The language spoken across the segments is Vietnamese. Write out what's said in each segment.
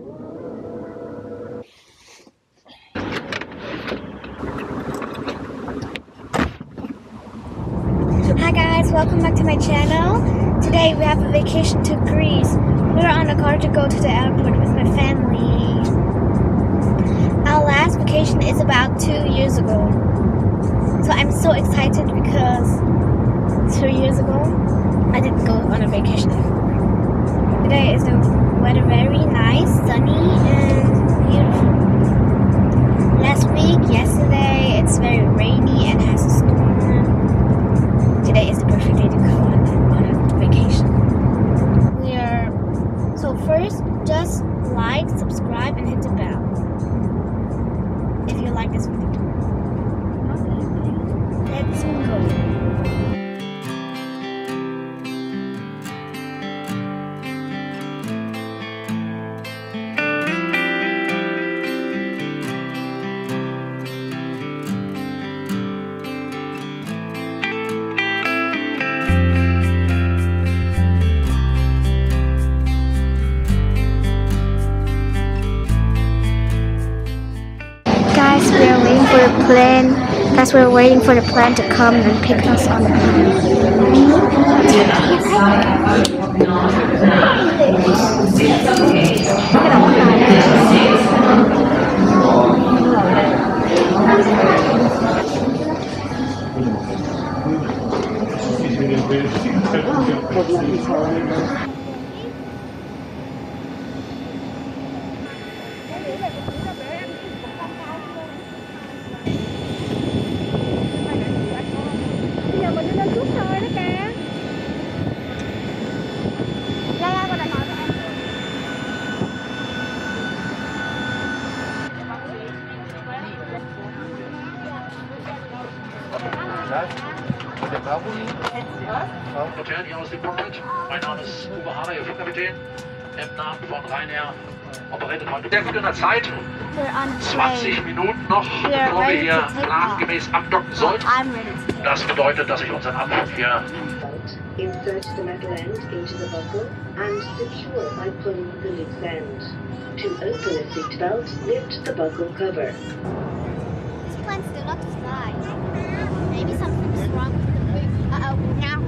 Hi guys, welcome back to my channel. Today we have a vacation to Greece. We're on a car to go to the airport with my family. Our last vacation is about 2 years ago. So I'm so excited because 2 years ago I didn't go on a vacation. Today is the weather very nice, sunny and beautiful. Last week, yesterday, it's very rainy and has a storm. Today is the perfect day to go on a vacation. So first, just like, subscribe, and hit the bell if you like this video. Let's go. Guys, we're waiting for the plane to come and pick us on the plane. Hotel hier aus dem Cockpit. Mein Name ist Uwe Haber, Ihr Flugkapitän. Im Namen von Ryanair operiert heute sehr gut in der Zeit. 20 Minuten noch, bevor wir hier plangemäß abdocken sollten. Das bedeutet, dass ich unseren Anflug hier insert the metal end into the buckle and secure by pulling the loose end. To open a seatbelt, lift the buckle cover. This plane still not to fly. Maybe something's wrong with the wing. Uh-oh, now.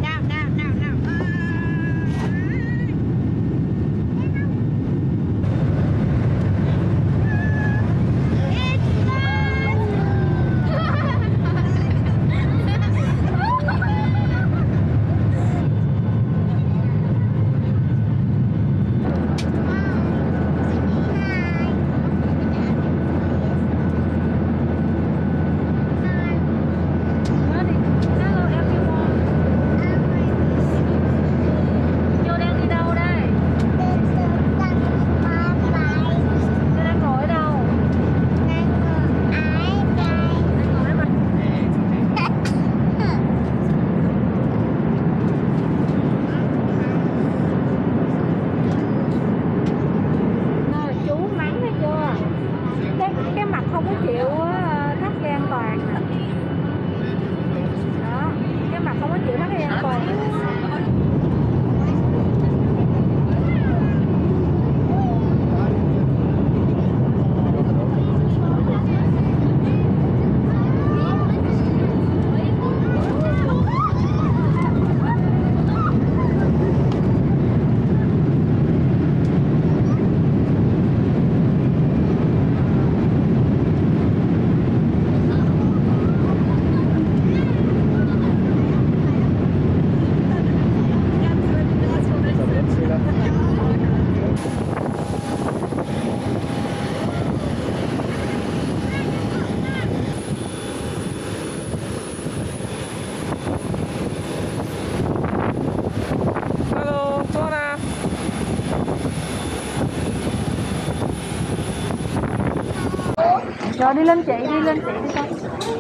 Rồi đi lên chị đi con.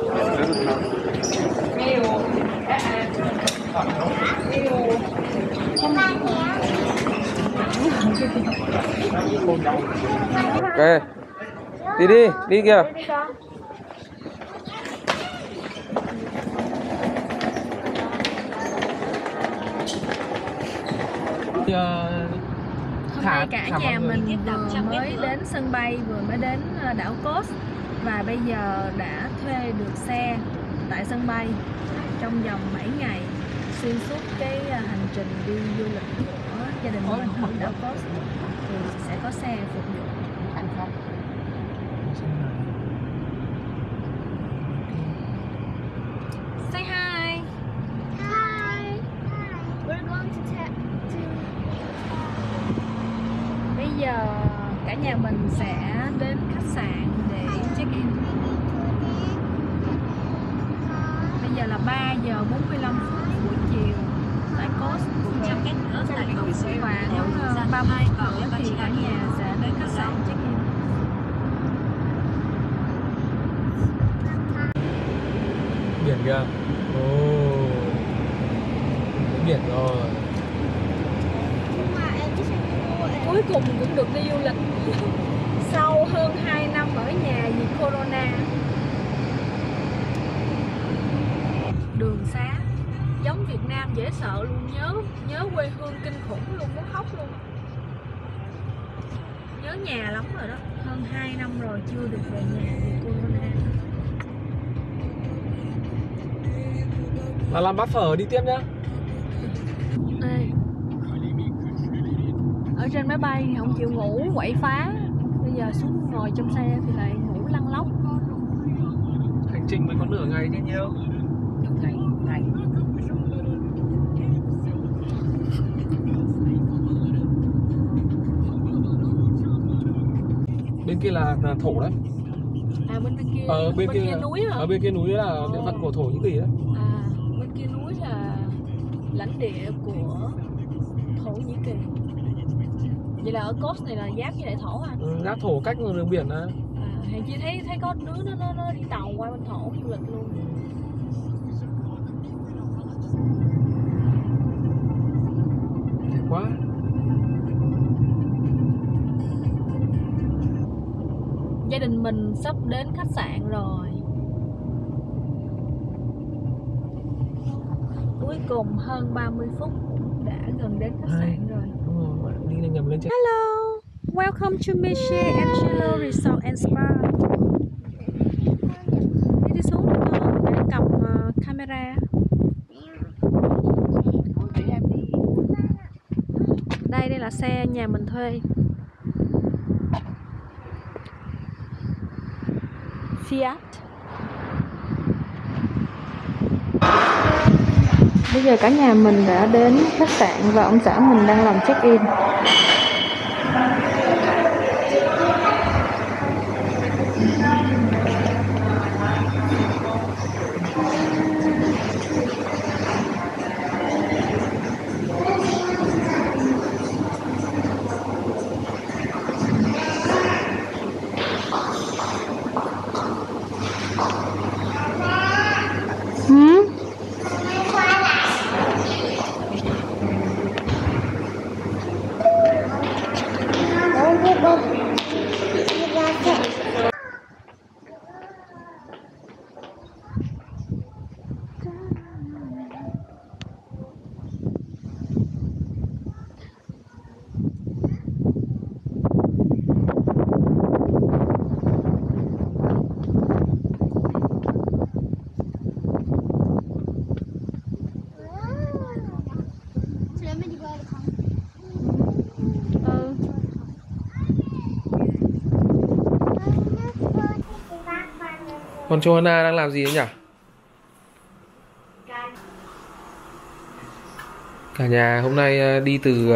Ok, đi kìa. Hôm nay cả nhà mình vừa mới đến sân bay, vừa mới đến đảo Kos và bây giờ đã thuê được xe tại sân bay trong vòng 7 ngày xuyên suốt cái hành trình đi du lịch của gia đình mình ở đảo Kos thì sẽ có xe phục vụ. Say hi. Hi. We're going to Bây giờ cả nhà mình sẽ đến khách sạn để check in. Bây giờ là 3 giờ 45 phút buổi chiều tại Kos. Khoảng 30 phút nữa thì cả nhà sẽ đến khách sạn check in. Biển kìa. Biển rồi. Cuối cùng cũng được đi du lịch sau hơn 2 năm ở nhà vì Corona. Đường xá giống Việt Nam dễ sợ luôn, nhớ quê hương kinh khủng luôn, muốn khóc luôn. Nhớ nhà lắm rồi đó, hơn 2 năm rồi chưa được về nhà vì Corona. Là làm bát phở đi tiếp nhá. Ê, ở trên máy bay thì không chịu ngủ, quậy phá. Bây giờ xuống ngồi trong xe thì lại ngủ lăn lóc. Hành trình mới có nửa ngày chứ nhiều. Ngày. Bên kia là thổ đấy. À bên kia, Bên kia núi hả? Ở bên kia núi là địa phận của Thổ Nhĩ Kỳ đấy. À, bên kia núi là lãnh địa của Thổ Nhĩ Kỳ. Vậy là ở Kos này là giáp với lại Thổ hả? Giáp Thổ cách đường biển á. À, Hèn chi thấy có đứa nó đi tàu qua bên Thổ du lịch luôn. Đẹp quá. Gia đình mình sắp đến khách sạn rồi. Cuối cùng hơn 30 phút đã gần đến khách sạn rồi. Đúng rồi, đi lên nhầm lên trên. Hello, welcome to Meche Angelo Resort and Spa. Đi xuống được không? Để cầm camera. Đây là xe nhà mình thuê. Fiat. Bây giờ cả nhà mình đã đến khách sạn và ông xã mình đang làm check-in. Con Johanna đang làm gì đấy nhỉ? Cả nhà hôm nay đi từ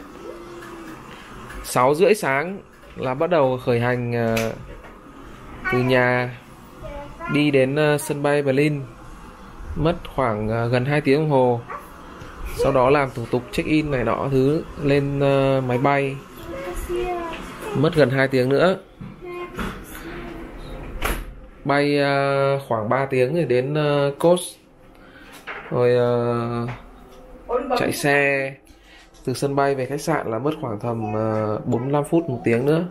6:30 sáng là bắt đầu khởi hành từ nhà đi đến sân bay Berlin, mất khoảng gần 2 tiếng đồng hồ. Sau đó làm thủ tục check-in này nọ thứ lên máy bay, mất gần 2 tiếng nữa. Bay khoảng 3 tiếng thì đến Kos. Rồi chạy xe từ sân bay về khách sạn là mất khoảng tầm 45 phút, 1 tiếng nữa.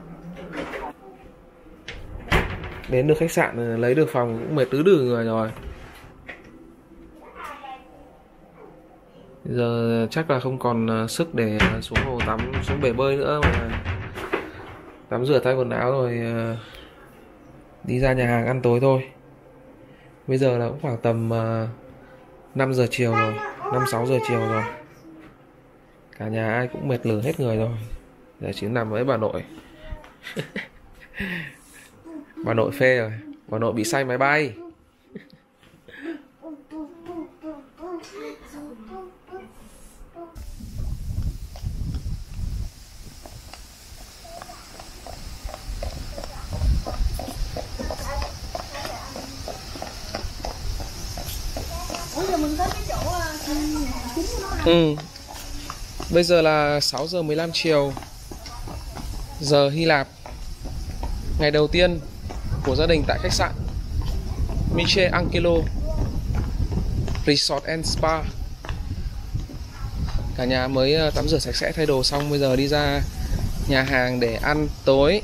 Đến được khách sạn lấy được phòng cũng mệt tứ đừ người rồi. Giờ chắc là không còn sức để xuống hồ tắm, xuống bể bơi nữa, mà tắm rửa tay quần áo rồi đi ra nhà hàng ăn tối thôi. Bây giờ là cũng khoảng tầm 5 giờ chiều rồi, 5-6 giờ chiều rồi. Cả nhà ai cũng mệt lử hết người rồi. Giờ chỉ nằm với bà nội. Bà nội phê rồi, bà nội bị say máy bay. Bây giờ là 6 giờ 15 chiều, giờ Hy Lạp. Ngày đầu tiên của gia đình tại khách sạn Miche Angelo Resort and Spa. Cả nhà mới tắm rửa sạch sẽ, thay đồ xong, bây giờ đi ra nhà hàng để ăn tối.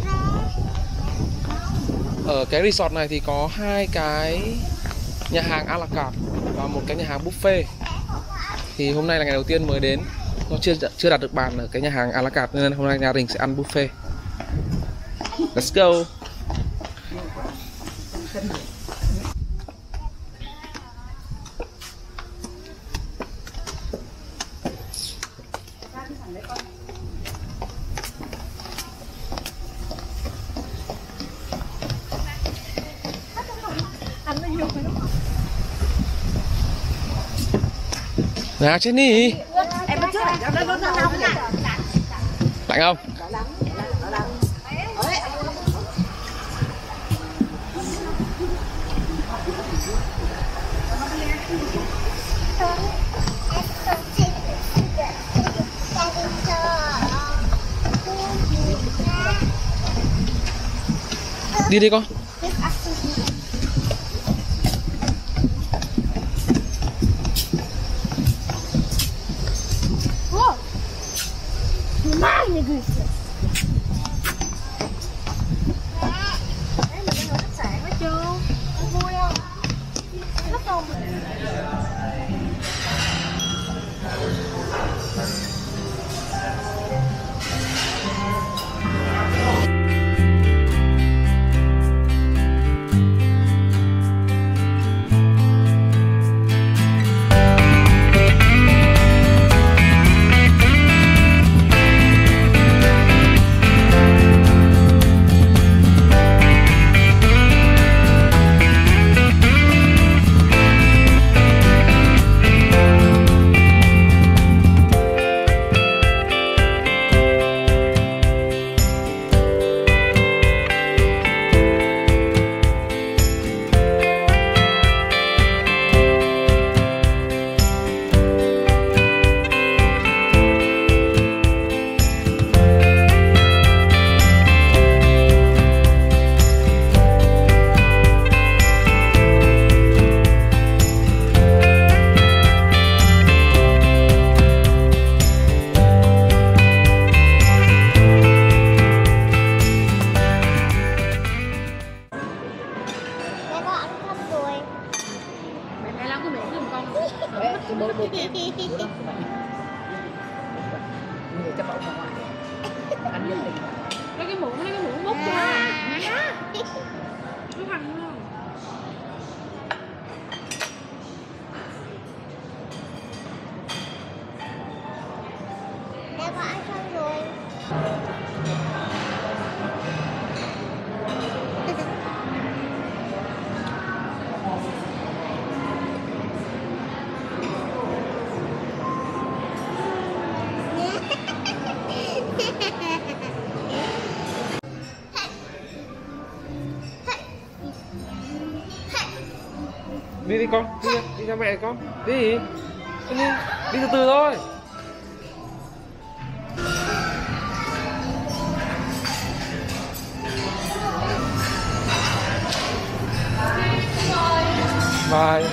Ở cái resort này thì có 2 cái nhà hàng a la carte và một cái nhà hàng buffet. Thì hôm nay là ngày đầu tiên mới đến, nó chưa đặt được bàn ở cái nhà hàng a la carte, nên hôm nay nhà đình sẽ ăn buffet. Let's go. Nào Jenny. Em bắt trước nó nóng nè. Lạnh không? Đi đi con. Meine Güte. Lấy cái muỗng múc cho. Cái thằng luôn. Đã có ăn xong rồi. Đi đi con, đi ra mẹ con. Đi từ từ thôi. Bye.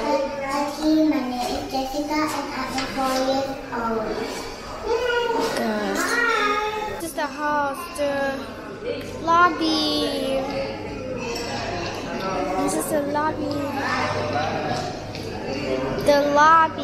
My name is Jessica and I'm 4 years old. This is the house, the lobby. This is the lobby. The lobby.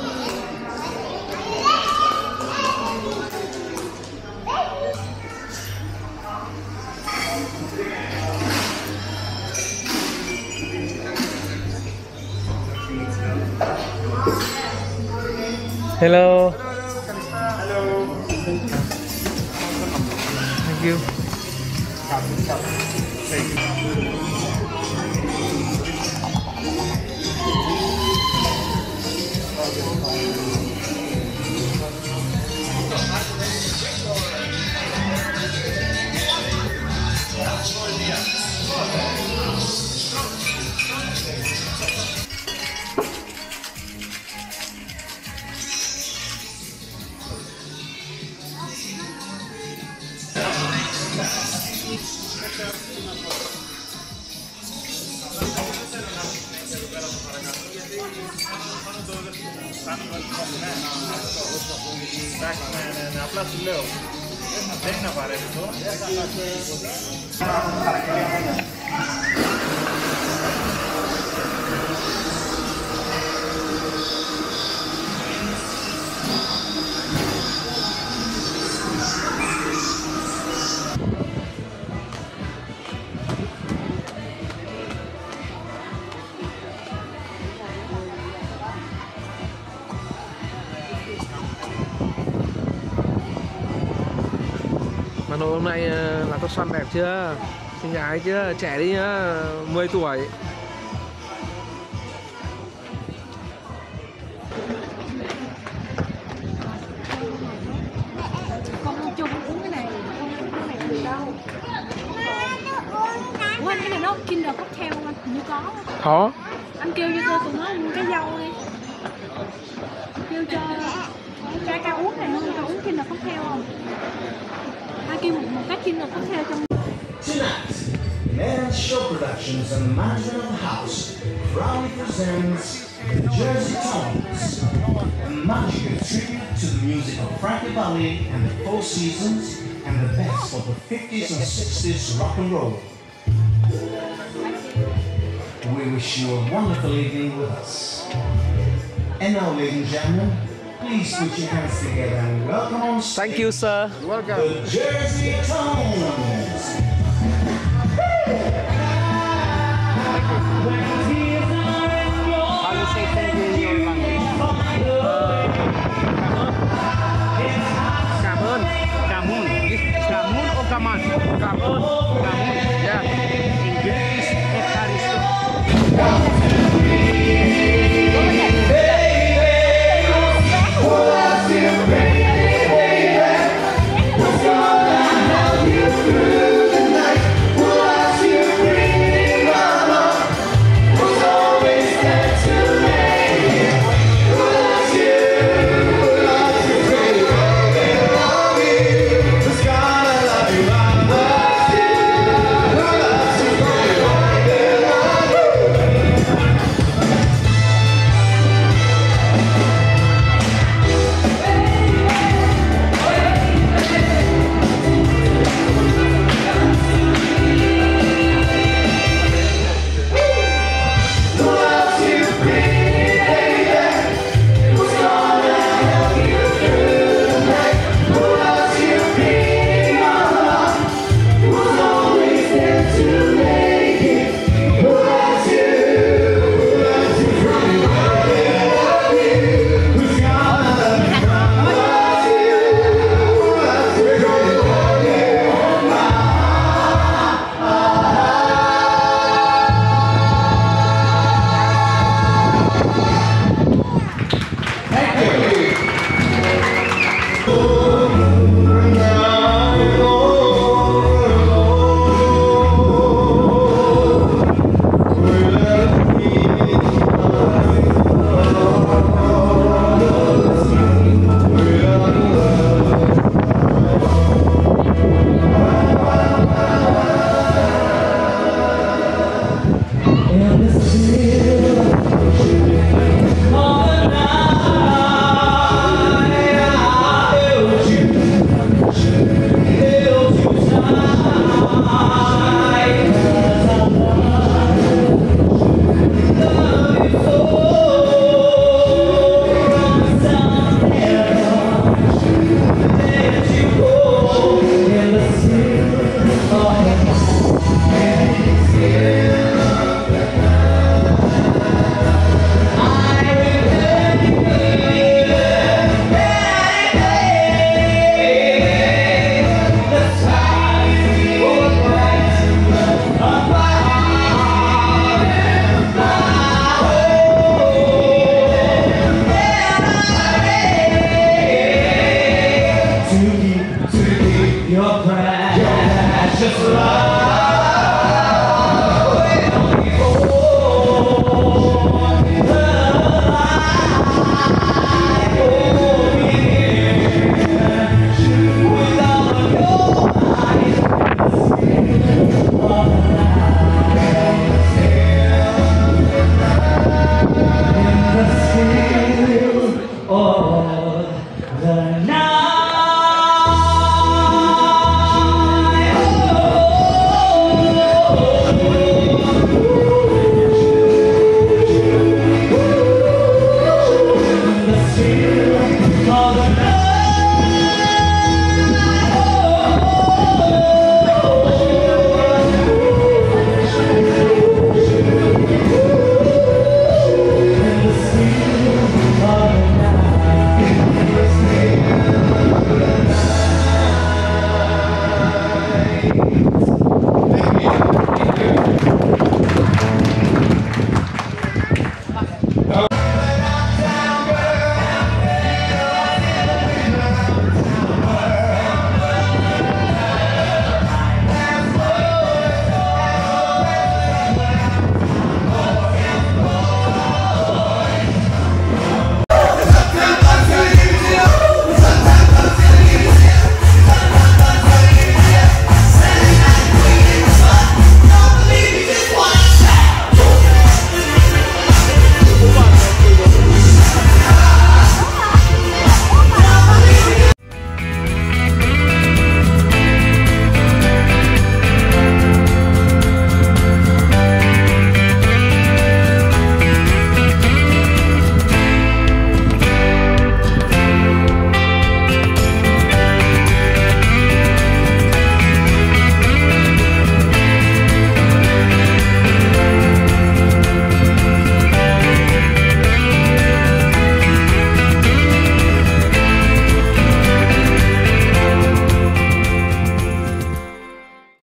Hello. Thank you. Mà nội hôm nay là tóc xoăn đẹp chưa? Xinh gái chưa? Trẻ đi nhá, 10 tuổi. Con chung uống cái này, con này được đâu? Ủa anh cái này nó Kinder cocktail không anh? Hình như có. Khó. Anh kêu cho tụi nó cái dâu đi. Kêu cho ca uống này không? Ca uống Kinder cocktail không? Ai kêu một cái Kinder cocktail trong. Tonight, Man Show Productions and management of the house proudly presents Jersey Tones, a magical tribute to the music of Frankie Valli and the Four Seasons and the best of the 50s and 60s rock and roll. We wish you a wonderful evening with us. And now, ladies and gentlemen, please put your hands together and welcome on stage Thank you, sir. the Jersey Tones.